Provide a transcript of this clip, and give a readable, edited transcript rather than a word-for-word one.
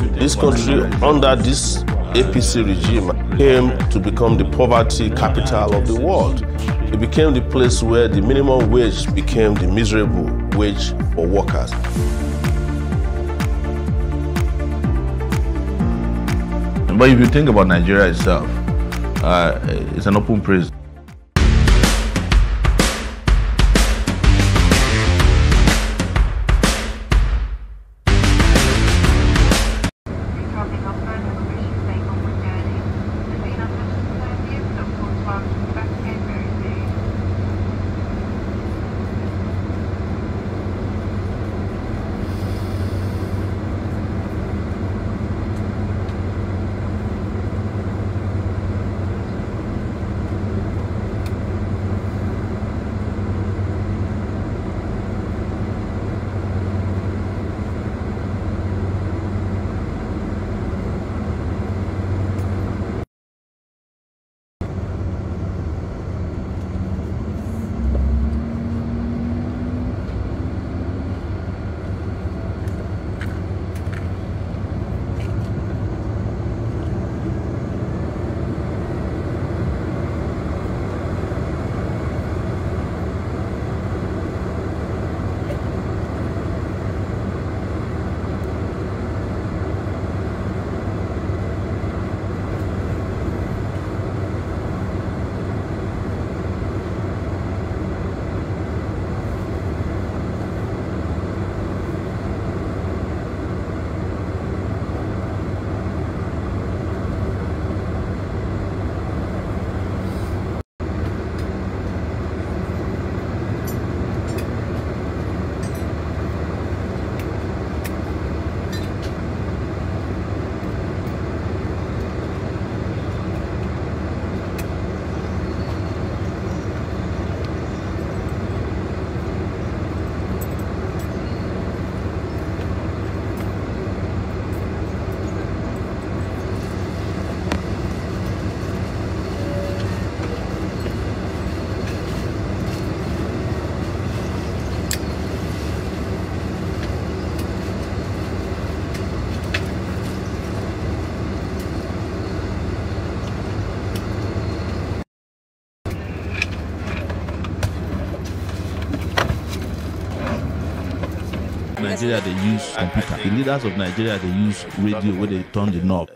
This country, under this APC regime, came to become the poverty capital of the world. It became the place where the minimum wage became the miserable wage for workers. But if you think about Nigeria itself, it's an open prison. Nigeria, they use computer. The leaders of Nigeria, they use radio where they turn the knob.